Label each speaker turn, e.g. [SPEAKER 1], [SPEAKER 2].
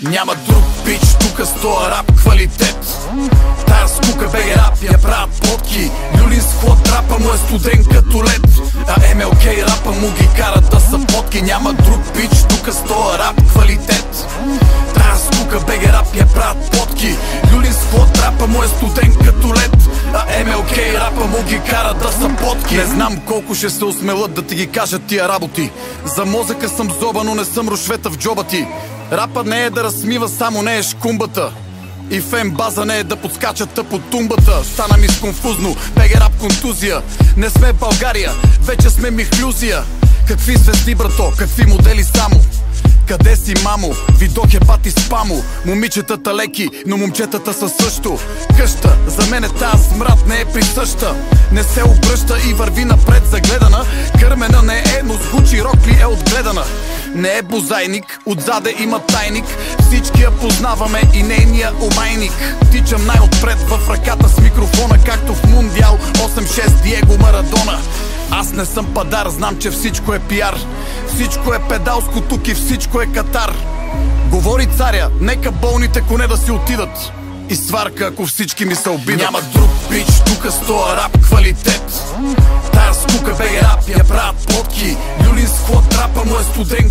[SPEAKER 1] Няма друг пич, тука с тоя рап квалитет. Тая скука беге рап я правят плотки. Люлин с хлад рапа му е студен като лед, а МЛК рапа му ги карат да са потки. Няма друг пич, тука с тоя рап квалитет. Тая скука беге рап я правят плотки. Люлин с хлад рапа му е студен като лед, а МЛК рапа му ги карат да са потки. Не знам колко ще се осмелят да ти ги кажат тия работи. За мозъка съм зоба, но не съм рушвета в джоба ти. Рапът не е да разсмива, само не е шкумбата. И фен база не е да подскачат тъп от тумбата. Стана ми сконфузно, беге рап контузия. Не сме в България, вече сме Михлюзия. Какви звезди, брато, какви модели само? Къде си, мамо? Видох е бати спамо. Момичетата леки, но момчетата са също. Къща, за мене тая смрад не е присъща. Не се обръща и върви напред загледана. Кърмена не е, но звучи рокли е отгледана. Не е бозайник, отзаде има тайник. Всички я познаваме и нейния омайник. Тичам най-отпред в ръката с микрофона, както в Мундиал 8-6 Диего Марадона. Аз не съм падар, знам, че всичко е пиар. Всичко е педалско тук и всичко е Катар. Говори царя, нека болните коне да си отидат. И сварка, ако всички ми се обидат. Няма друг пич, тука с тоя рап квалитет. Тая скука беге рап я правят плотки. Люлин с хлад рапа му е студен